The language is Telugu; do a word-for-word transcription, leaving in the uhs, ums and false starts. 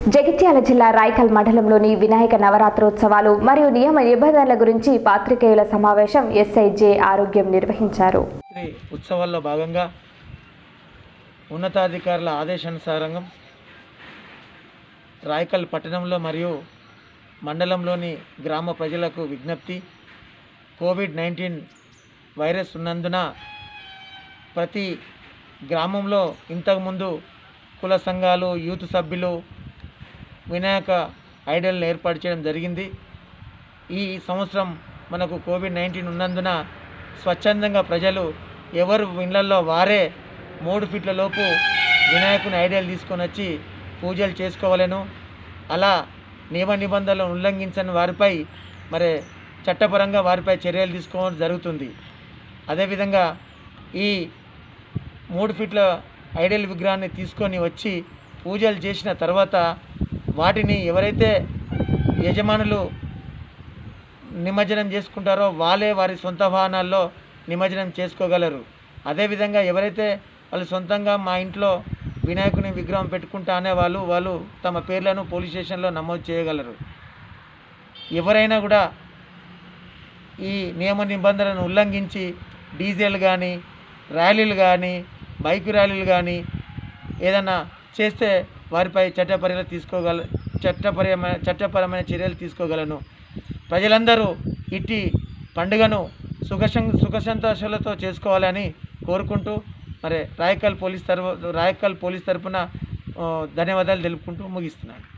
జగిత్యాల జిల్లా రాయకల్ మండలంలోని వినాయక నవరాత్రోత్సవాలు మరియు నియమ నిబంధనల గురించి పాత్రికేయుల సమావేశం ఎస్ఐ జె ఆరోగ్యం నిర్వహించారు. ఉత్సవాల్లో భాగంగా ఉన్నతాధికారుల ఆదేశానుసారంగా రాయకల్ పట్టణంలో మరియు మండలంలోని గ్రామ ప్రజలకు విజ్ఞప్తి, కోవిడ్ నైన్టీన్ వైరస్ ఉన్నందున ప్రతి గ్రామంలో ఇంతకుముందు కుల సంఘాలు, యూత్ సభ్యులు వినాయక ఐడల్ని ఏర్పాటు చేయడం జరిగింది. ఈ సంవత్సరం మనకు కోవిడ్ నైన్టీన్ ఉన్నందున స్వచ్ఛందంగా ప్రజలు ఎవరు ఇళ్లలో వారే మూడు ఫీట్ల లోపు వినాయకుని ఐడల్ తీసుకొని వచ్చి పూజలు చేసుకోవాలను. అలా నియమ నిబంధనలను ఉల్లంఘించని వారిపై మరి చట్టపరంగా వారిపై చర్యలు తీసుకోవడం జరుగుతుంది. అదేవిధంగా ఈ మూడు ఫీట్ల ఐడల్ విగ్రహాన్ని తీసుకొని వచ్చి పూజలు చేసిన తర్వాత వాటిని ఎవరైతే యజమానులు నిమజ్జనం చేసుకుంటారో వాళ్ళే వారి సొంత వాహనాల్లో నిమజ్జనం చేసుకోగలరు. అదేవిధంగా ఎవరైతే వాళ్ళు సొంతంగా మా ఇంట్లో వినాయకుని విగ్రహం పెట్టుకుంటా అనే వాళ్ళు వాళ్ళు తమ పేర్లను పోలీస్ స్టేషన్లో నమోదు చేయగలరు. ఎవరైనా కూడా ఈ నియమ నిబంధనలను ఉల్లంఘించి డీజేలు కానీ, ర్యాలీలు కానీ, బైక్ ర్యాలీలు కానీ ఏదైనా చేస్తే వారిపై చట్టపర్యలు తీసుకోగల చట్టపరమైన చట్టపరమైన చర్యలు తీసుకోగలను. ప్రజలందరూ ఇట్టి పండుగను సుఖ సుఖ సంతోషాలతో చేసుకోవాలని కోరుకుంటూ మరి రాయకల్ పోలీస్ తరఫు రాయకల్ పోలీస్ తరఫున ధన్యవాదాలు తెలుపుకుంటూ ముగిస్తున్నాను.